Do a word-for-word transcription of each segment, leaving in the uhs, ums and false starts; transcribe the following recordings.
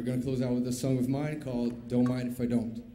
we're going to close out with a song of mine called Don't Mind If I Don't.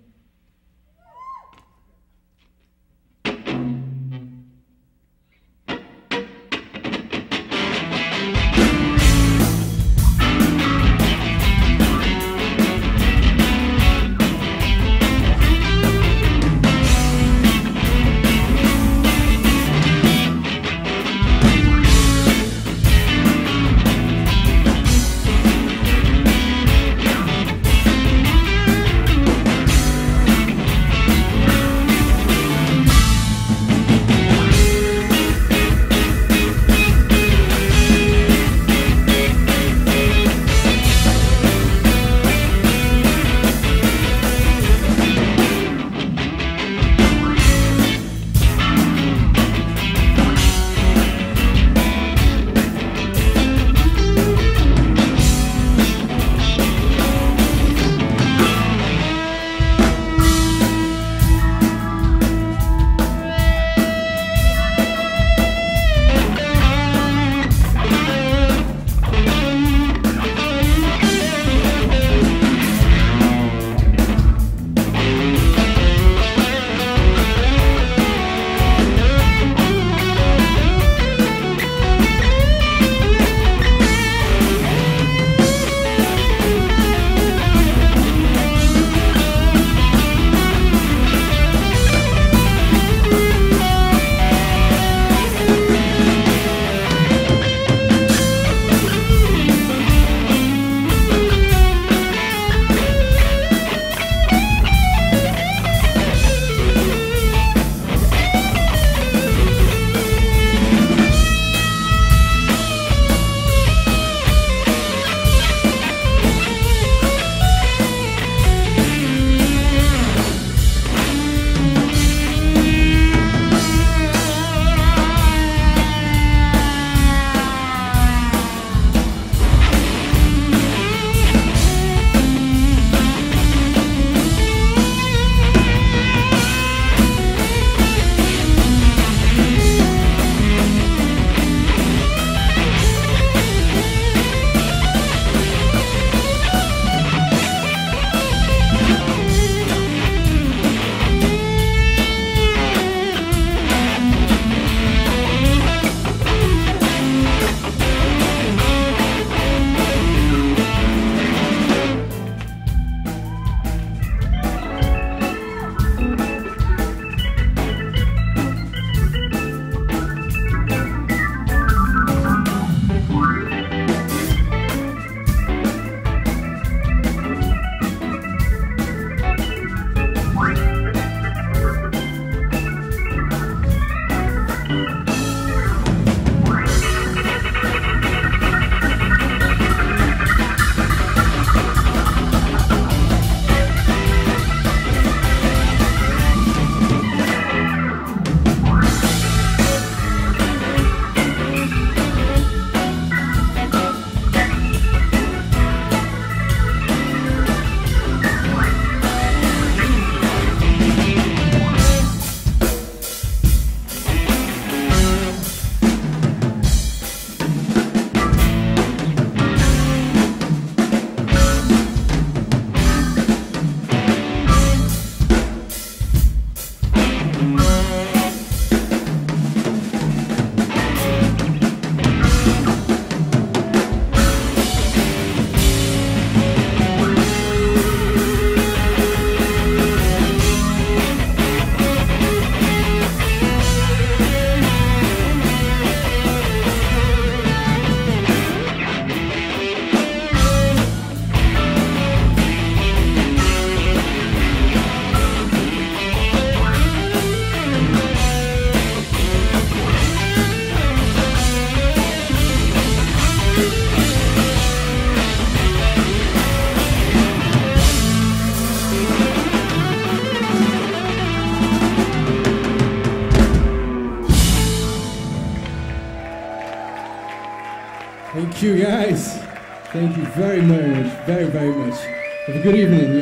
Thank you, guys. Thank you very, very much. Very, very much. Have a good evening.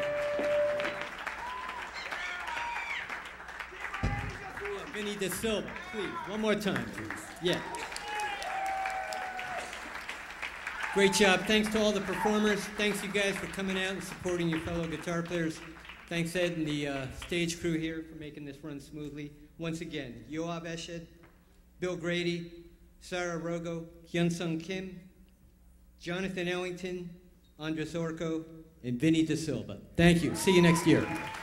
Vinny de Silva, please. One more time, please. Yeah. Great job. Thanks to all the performers. Thanks you guys for coming out and supporting your fellow guitar players. Thanks Ed and the uh, stage crew here for making this run smoothly. Once again, Yoav Eshed, Bill Grady, Sarah Rogo, Hyun-Sung Kim, Jonathan Ellington, Andres Orco, and Vinny De Silva. Thank you. See you next year.